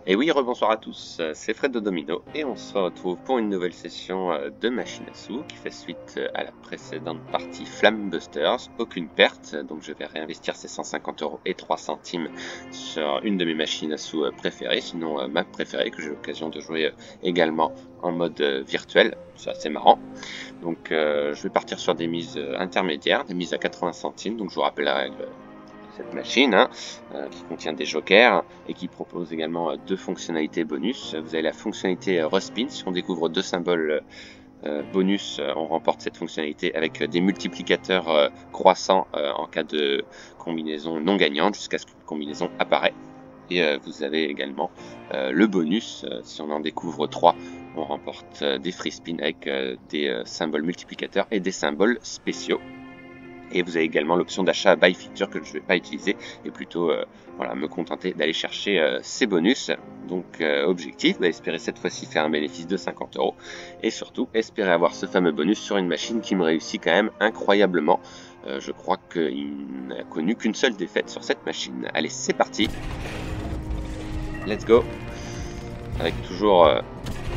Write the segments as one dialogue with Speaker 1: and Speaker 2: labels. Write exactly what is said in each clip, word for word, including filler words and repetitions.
Speaker 1: Et oui, rebonsoir à tous, c'est Fred de Domino et on se retrouve pour une nouvelle session de machine à sous qui fait suite à la précédente partie Flamme Busters. Aucune perte, donc je vais réinvestir ces cent cinquante euros et trois centimes sur une de mes machines à sous préférées, sinon ma préférée que j'ai l'occasion de jouer également en mode virtuel, c'est assez marrant. Donc euh, je vais partir sur des mises intermédiaires, des mises à quatre-vingts centimes, donc je vous rappelle la règle cette machine hein, euh, qui contient des jokers et qui propose également euh, deux fonctionnalités bonus. Vous avez la fonctionnalité euh, Respin, si on découvre deux symboles euh, bonus, euh, on remporte cette fonctionnalité avec euh, des multiplicateurs euh, croissants euh, en cas de combinaison non gagnante jusqu'à ce qu'une combinaison apparaît. Et euh, vous avez également euh, le bonus, euh, si on en découvre trois, on remporte euh, des free spins avec euh, des euh, symboles multiplicateurs et des symboles spéciaux. Et vous avez également l'option d'achat by feature que je ne vais pas utiliser et plutôt euh, voilà, me contenter d'aller chercher euh, ces bonus. Donc euh, objectif, bah, espérer cette fois-ci faire un bénéfice de cinquante euros et surtout espérer avoir ce fameux bonus sur une machine qui me réussit quand même incroyablement. Euh, je crois qu'il n'a connu qu'une seule défaite sur cette machine. Allez, c'est parti. Let's go. Avec toujours euh,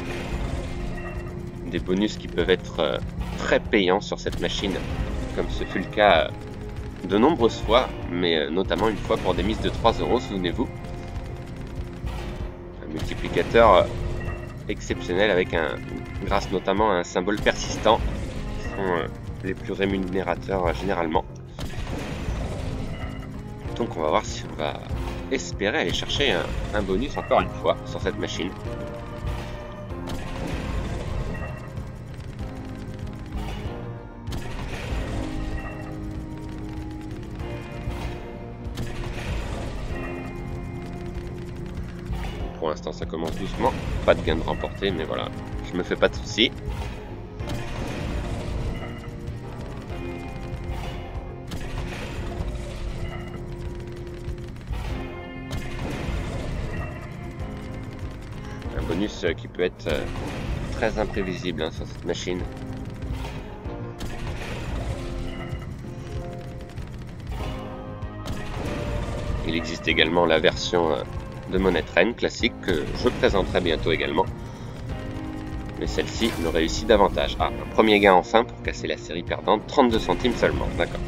Speaker 1: des bonus qui peuvent être euh, très payants sur cette machine, comme ce fut le cas de nombreuses fois, mais notamment une fois pour des mises de trois euros, souvenez-vous. Un multiplicateur exceptionnel avec un, grâce notamment à un symbole persistant, qui sont les plus rémunérateurs généralement. Donc on va voir si on va espérer aller chercher un, un bonus encore une fois sur cette machine. Pour l'instant ça commence doucement, pas de gain de remporté, mais voilà, je me fais pas de soucis. Un bonus qui peut être très imprévisible hein, sur cette machine. Il existe également la version de monnaie traîne classique que je présenterai bientôt également, mais celle-ci me réussit davantage. Ah, un premier gain enfin pour casser la série perdante, trente-deux centimes seulement, d'accord.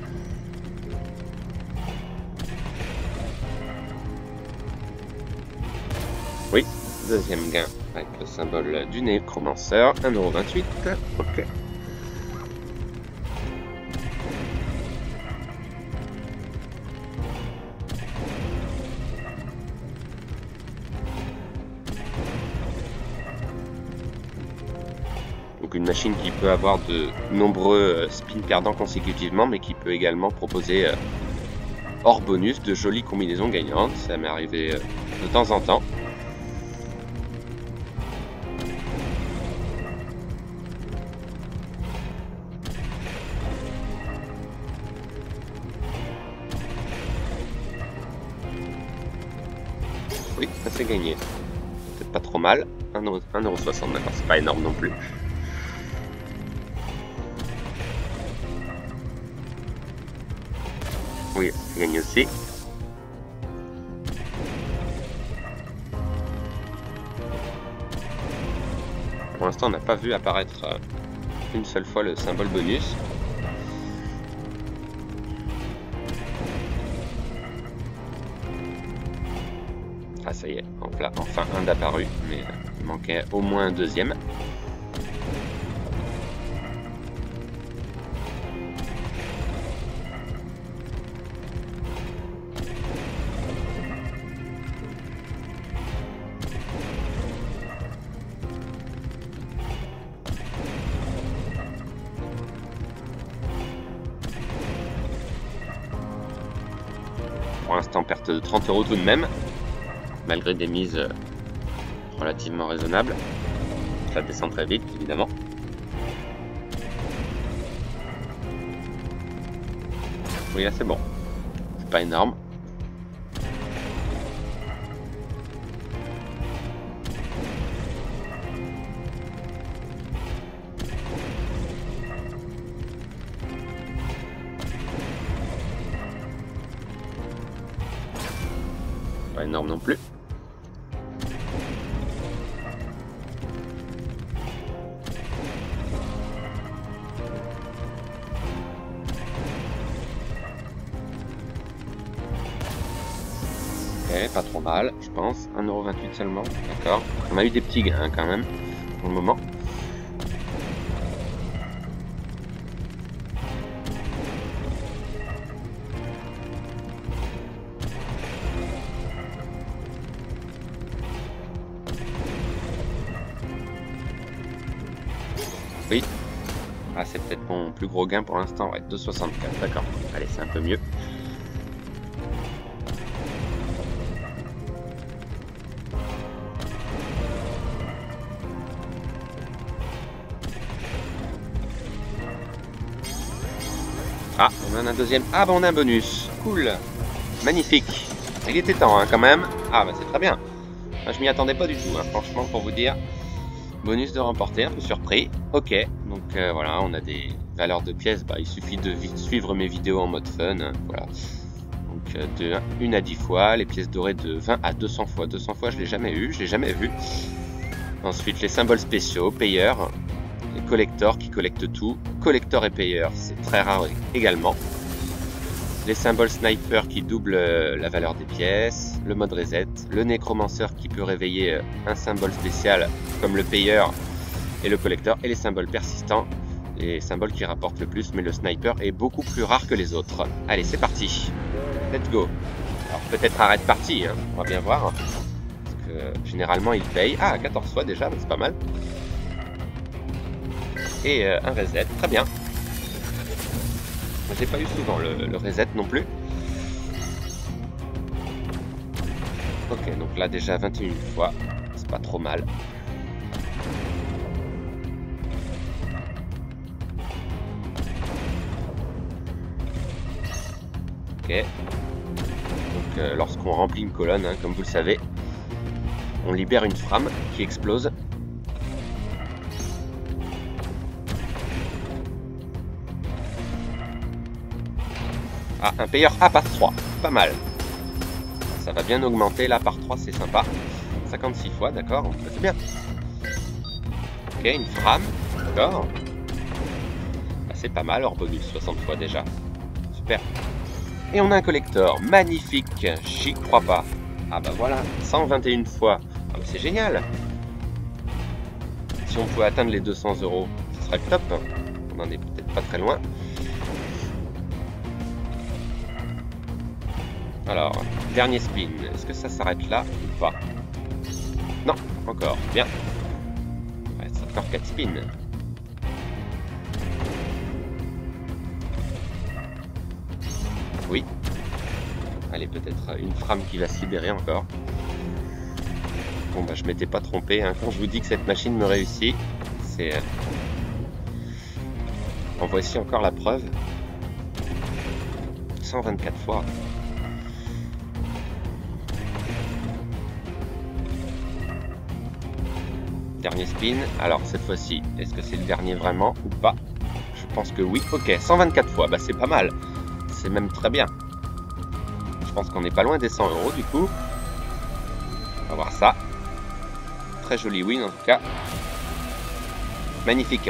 Speaker 1: Oui, deuxième gain avec le symbole du nécromanceur, un euro vingt-huit, ok. Une machine qui peut avoir de nombreux spins perdants consécutivement, mais qui peut également proposer euh, hors bonus de jolies combinaisons gagnantes. Ça m'est arrivé euh, de temps en temps. Oui, ça c'est gagné. Peut-être pas trop mal. un euro soixante, d'accord, c'est pas énorme non plus. Oui, c'est gagné aussi. Pour l'instant, on n'a pas vu apparaître une seule fois le symbole bonus. Ah, ça y est, enfin un d'apparu, mais il manquait au moins un deuxième. Pour l'instant, perte de trente euros tout de même, malgré des mises relativement raisonnables. Ça descend très vite, évidemment. Oui, là c'est bon. C'est pas énorme. Pas énorme non plus. Ok, pas trop mal, je pense. un euro vingt-huit seulement, d'accord. On a eu des petits gains hein, quand même, pour le moment. Oui. Ah, c'est peut-être mon plus gros gain pour l'instant, ouais, deux soixante-quatre, d'accord. Allez, c'est un peu mieux. Ah, on en a un deuxième. Ah, bah on a un bonus. Cool. Magnifique. Il était temps, hein, quand même. Ah, bah c'est très bien. Moi, je m'y attendais pas du tout, hein, franchement, pour vous dire. Bonus de remporter, un peu surpris. Ok, donc euh, voilà, on a des valeurs de pièces. Bah, il suffit de suivre mes vidéos en mode fun. Hein, voilà. Donc euh, de une à dix fois. Les pièces dorées de vingt à deux cents fois. deux cents fois, je l'ai jamais eu, je l'ai jamais vu. Ensuite, les symboles spéciaux, payeurs. Les collectors qui collectent tout. Collector et payeur, c'est très rare également. Les symboles sniper qui doublent la valeur des pièces. Le mode reset. Le nécromanceur qui peut réveiller un symbole spécial comme le payeur et le collector. Et les symboles persistants. Les symboles qui rapportent le plus, mais le sniper est beaucoup plus rare que les autres. Allez, c'est parti. Let's go. Alors peut-être arrête partie, hein. On va bien voir. Parce que généralement il paye. Ah, quatorze fois déjà, c'est pas mal. Et euh, un reset, très bien. J'ai pas eu souvent le, le reset non plus. Ok, donc là déjà vingt et une fois, c'est pas trop mal. Ok. Donc euh, lorsqu'on remplit une colonne, hein, comme vous le savez, on libère une frame qui explose. Ah, un payeur A par trois, pas mal. Ça va bien augmenter, là par trois c'est sympa. cinquante-six fois, d'accord, c'est bien. Ok, une frame, d'accord. Ah, c'est pas mal, hors bonus, soixante fois déjà. Super. Et on a un collector, magnifique, j'y crois pas. Ah bah voilà, cent vingt et une fois. Ah bah c'est génial. Si on pouvait atteindre les deux cents euros, ce serait top. On en est peut-être pas très loin. Alors, dernier spin. Est-ce que ça s'arrête là ou pas? Non, encore. Bien. Il reste encore quatre spins. Oui. Allez, peut-être une frame qui va se libérer encore. Bon, bah, je m'étais pas trompé. Hein. Quand je vous dis que cette machine me réussit, c'est... En voici encore la preuve. cent vingt-quatre fois. Dernier spin. Alors cette fois-ci, est-ce que c'est le dernier vraiment ou pas? Je pense que oui. Ok, cent vingt-quatre fois, bah c'est pas mal. C'est même très bien. Je pense qu'on n'est pas loin des cent euros du coup. On va voir ça. Très joli win en tout cas. Magnifique.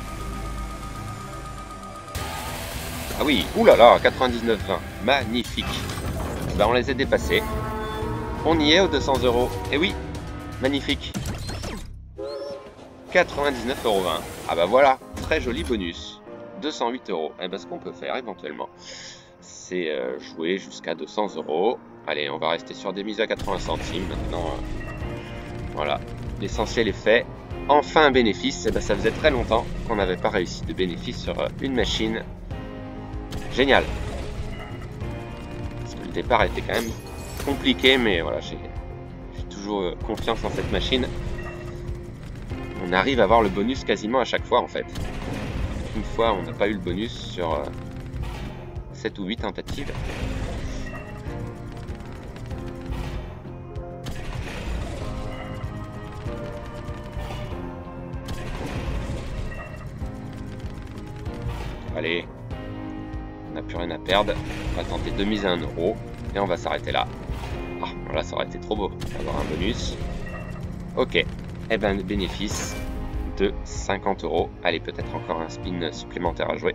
Speaker 1: Ah oui, oulala, quatre-vingt-dix-neuf vingt. Magnifique. Bah on les a dépassés. On y est aux deux cents euros. Et oui, magnifique. quatre-vingt-dix-neuf euros vingt. Ah bah voilà, très joli bonus. deux cent huit euros. Et bah ce qu'on peut faire éventuellement, c'est euh, jouer jusqu'à deux cents euros. Allez, on va rester sur des mises à quatre-vingts centimes maintenant. Euh, voilà, l'essentiel est fait. Enfin un bénéfice. Et bah ça faisait très longtemps qu'on n'avait pas réussi de bénéfice sur euh, une machine. Génial. Parce que le départ était quand même compliqué, mais voilà, j'ai toujours euh, confiance en cette machine. On arrive à avoir le bonus quasiment à chaque fois en fait. Une fois on n'a pas eu le bonus sur euh, sept ou huit tentatives. Allez, on n'a plus rien à perdre. On va tenter deux mises à un euro et on va s'arrêter là. Ah, voilà, ça aurait été trop beau d'avoir un bonus. Ok. Eh ben, le bénéfice de cinquante euros. Allez, peut-être encore un spin supplémentaire à jouer.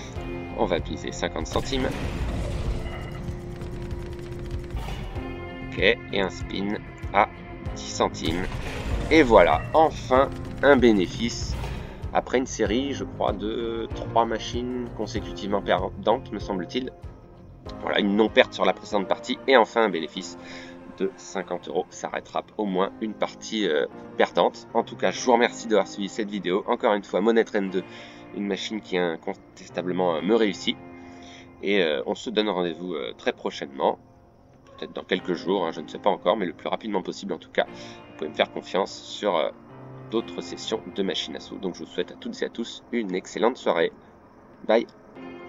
Speaker 1: On va miser cinquante centimes. ticket et un spin à dix centimes. Et voilà, enfin un bénéfice après une série, je crois, de trois machines consécutivement perdantes, me semble-t-il. Voilà, une non-perte sur la précédente partie et enfin un bénéfice de cinquante euros. Ça rattrape au moins une partie euh, perdante. En tout cas, je vous remercie d'avoir suivi cette vidéo. Encore une fois, Money Train deux, une machine qui incontestablement euh, me réussit. Et euh, on se donne rendez-vous euh, très prochainement. Peut-être dans quelques jours, hein, je ne sais pas encore, mais le plus rapidement possible en tout cas. Vous pouvez me faire confiance sur euh, d'autres sessions de machine à sous. Donc je vous souhaite à toutes et à tous une excellente soirée. Bye!